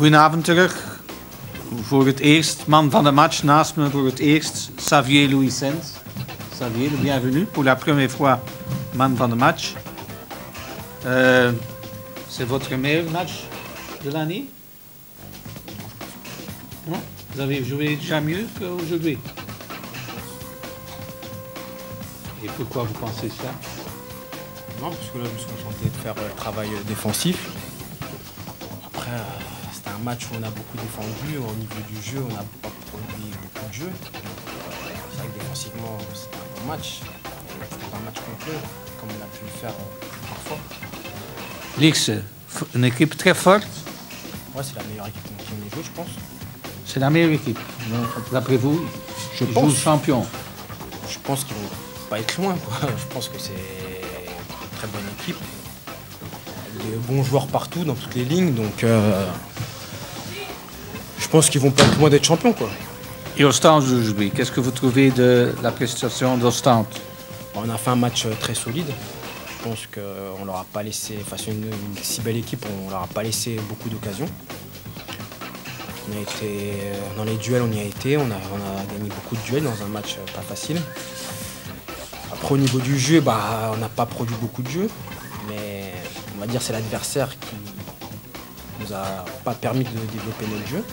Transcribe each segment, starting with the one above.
Goedenavond terug. Voor het eerst, man van de match naast me voor het eerst, Xavier Louis-Sens. Xavier, bienvenue pour la première fois, man van de match. C'est votre meilleur match de l'année? Non? Vous avez joué déjà mieux qu'aujourd'hui? Et pourquoi vous pensez ça? Non, parce que là, je me suis concentré de faire le travail défensif. Après, c'était un match où on a beaucoup défendu. Au niveau du jeu, on n'a pas produit beaucoup de jeux. C'est vrai que défensivement, c'était un bon match. C'était pas un match complet, comme on a pu le faire parfois. Lierse, une équipe très forte. Ouais, c'est la meilleure équipe qui on ait joué, je pense. C'est la meilleure équipe. D'après vous, je pense. Jouent champion. Je pense qu'ils vont pas être loin, quoi. Je pense que c'est une très bonne équipe. Des bons joueurs partout, dans toutes les lignes, donc je pense qu'ils vont pas être loin d'être champions, quoi. Et Ostende aujourd'hui, qu'est-ce que vous trouvez de la prestation d'Ostende? On a fait un match très solide. Je pense qu'on leur a pas laissé, face à une si belle équipe, on leur a pas laissé beaucoup d'occasions. On a été dans les duels, on y a été, on a gagné beaucoup de duels dans un match pas facile. Après au niveau du jeu, on n'a pas produit beaucoup de jeux, mais on va dire c'est l'adversaire qui nous a pas permis de développer notre jeu.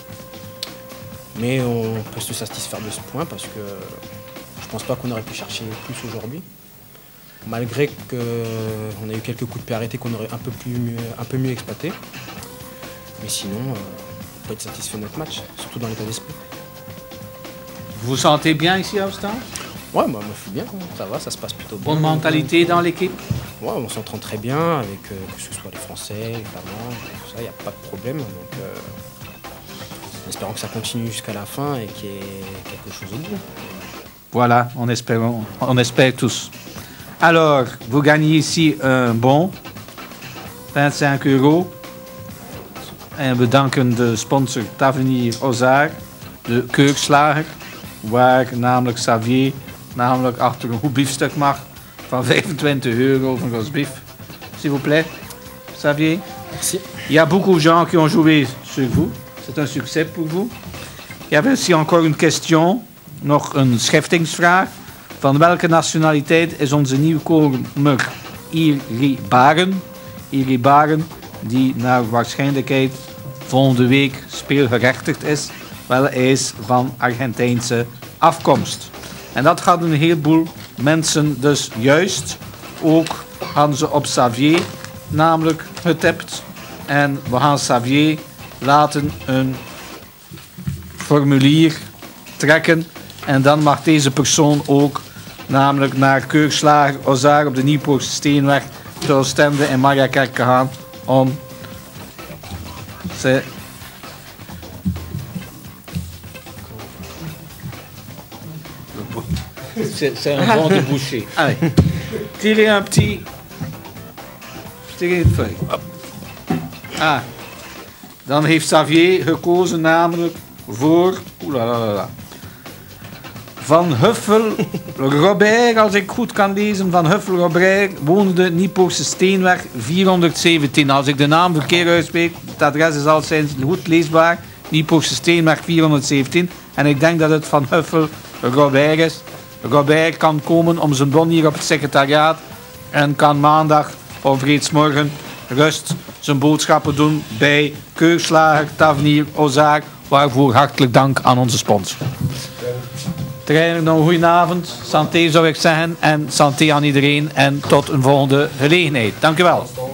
Mais on peut se satisfaire de ce point parce que je pense pas qu'on aurait pu chercher plus aujourd'hui. Malgré qu'on a eu quelques coups de pied arrêtés qu'on aurait un peu mieux exploité. Mais sinon, on peut être satisfait de notre match, surtout dans l'état d'esprit. Vous vous sentez bien ici à Ostende? Ouais, moi je suis bien, ça va, ça se passe plutôt bien. Bonne mentalité dans l'équipe? Ouais, on s'entend très bien avec que ce soit les Français, les Flamands, tout ça, il n'y a pas de problème. Donc, en espérant que ça continue jusqu'à la fin et qu'il y ait quelque chose au bout. Voilà, on espère tous. Alors, vous gagnez ici un bon, 25 €. En we danken de sponsor Tavernier Ozar, de Keurslager, waar namelijk Xavier achter een goed biefstuk mag van 25 € van gros bif. S'il vous plaît, Xavier. Merci. Il y a beaucoup de gens qui ont joué sur vous. C'est un succès pour vous. Il y avait aussi encore une question, nog een scheftingsvraag. Van welke nationaliteit is onze nieuwkomer Iribarren? Iribarren, die naar waarschijnlijkheid volgende week speelgerechtigd is. Wel, hij is van Argentijnse afkomst. En dat hadden een heleboel mensen dus juist. Ook hadden ze op Xavier namelijk getipt. En we gaan Xavier laten een formulier trekken. En dan mag deze persoon ook namelijk naar Keurslager Ozar op de Nieuwpoortse Steenweg te Oostende en Mariakerk gaan om ze... C'est un bon débouché. Allez, tirez un petit... Tirez une feuille. Ah, dan heeft Xavier gekozen namelijk voor... Oelalalala. Van Huffel Robert, als ik goed kan lezen, Van Huffel Robert woonde Niepoortse Steenweg 417. Als ik de naam verkeerd uitspreek, het adres is altijd goed leesbaar. Niepoortse Steenweg 417. En ik denk dat het Van Huffel Robert is. Robert kan komen om zijn bon hier op het secretariaat en kan maandag of reeds morgen rust zijn boodschappen doen bij Keurslager Tavernier Ozar. Waarvoor hartelijk dank aan onze sponsor. Trainer, nog een goede avond. Santé zou ik zeggen. En santé aan iedereen. En tot een volgende gelegenheid. Dank u wel.